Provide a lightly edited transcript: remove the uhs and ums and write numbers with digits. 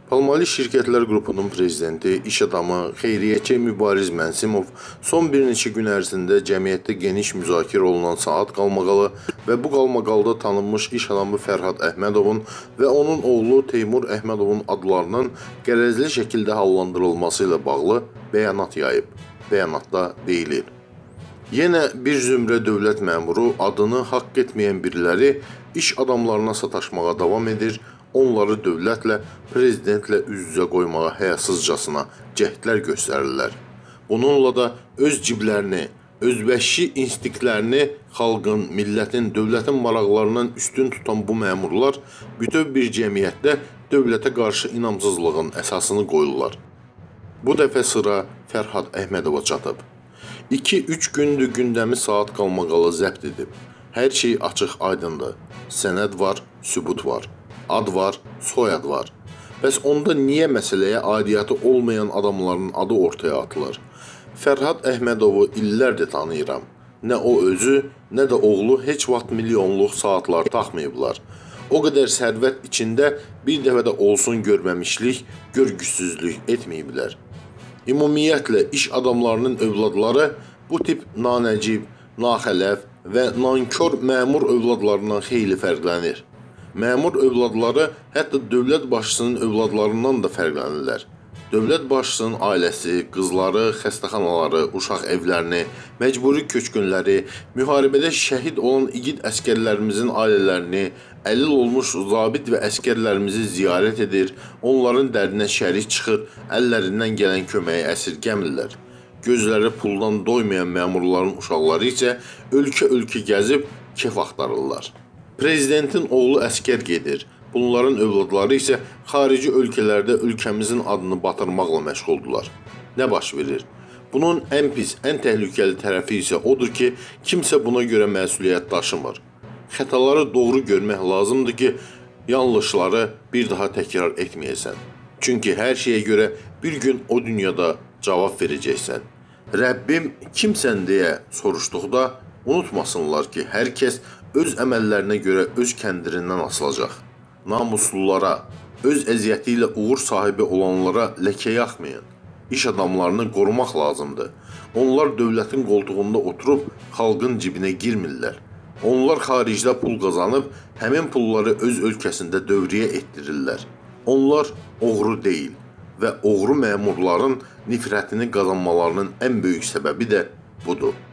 Palmali Şirkətlər Qrupunun prezidenti, iş adamı Xeyriyyətçi Mübariz Mənsimov son bir neçə gün ərzində cəmiyyətdə geniş müzakirə olunan Saat qalmaqalı və bu qalmaqalda tanınmış iş adamı Fərhad Əhmədovun və onun oğlu Teymur Əhmədovun adlarının qərəzli şəkildə hallandırılması ilə bağlı bəyanat yayıb. Bəyanatda deyilir: Yenə bir zümrə dövlət məmuru adını haqq etməyən biriləri iş adamlarına sataşmağa davam edir, onları dövlətlə, prezidentlə üz-üzə qoymağa həyasızcasına cəhdlər göstərirlər. Bununla da öz ciblərini, özbəşşi instinktlərini xalqın, millətin, dövlətin maraqlarından üstün tutan bu məmurlar bütöv bir cəmiyyətdə dövlətə qarşı inamsızlığın əsasını qoyurlar. Bu dəfə sıra Fərhad Əhmədova çatıb. 2-3 gündür gündəmi Saat qalmaqalı zəbt edib. Hər şey açıq aydındır. Sənəd var, sübut var. Ad var, soyad var. Bəs onda niyə məsələyə aidiyyatı olmayan adamların adı ortaya atılır? Fərhad Əhmədovu illərdir tanıyıram. Nə o özü, nə də oğlu heç vaxt milyonluq saatlar taxmayıblar. O qədər sərvət içində bir dəfə də olsun görməmişlik, görgüsüzlük etməyiblər. Ümumiyyətlə, iş adamlarının övladları bu tip nanəcib, naxələf və nankör məmur övladlarından xeyli fərqlənir. Məmur övladları hətta dövlət başçısının övladlarından da fərqlənirlər. Dövlət başçısının ailəsi, qızları, xəstəxanaları, uşaq evlərini, məcburi köçkünləri, müharibədə şəhid olan igid əskərlərimizin ailələrini, əlil olmuş zabit və əskərlərimizi ziyarət edir, onların dərdinə şərik çıxır, əllərindən gələn köməyi əsirgəmirlər. Gözləri puldan doymayan məmurların uşaqları isə ölkə-ölkə gəzib kef axtarırlar. Prezidentin oğlu əskər gedir. Bunların övladları isə xarici ölkələrdə ölkəmizin adını batırmaqla məşğuldular. Nə baş verir? Bunun ən pis, ən təhlükəli tərəfi isə odur ki, kimsə buna görə məsuliyyət daşımır. Xətaları doğru görmək lazımdır ki, yanlışları bir daha təkrar etməyəsən. Çünki hər şeyə görə bir gün o dünyada cavab verəcəksən. Rəbbim kimsən deyə soruşduqda unutmasınlar ki, hər kəs öz əməllərinə görə öz kəndirindən asılacaq. Namuslulara, öz əziyyəti ilə uğur sahibi olanlara ləkə yaxmayın. İş adamlarını qorumaq lazımdır. Onlar dövlətin qoltuğunda oturub xalqın cibinə girmirlər. Onlar xaricdə pul qazanıb, həmin pulları öz ölkəsində dövriyə etdirirlər. Onlar oğru deyil və oğru məmurların nifrətini qazanmalarının ən böyük səbəbi də budur.